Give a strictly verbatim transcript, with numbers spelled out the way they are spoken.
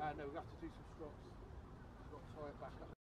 Uh, no, we have to do some strops. We've got to tie it back up.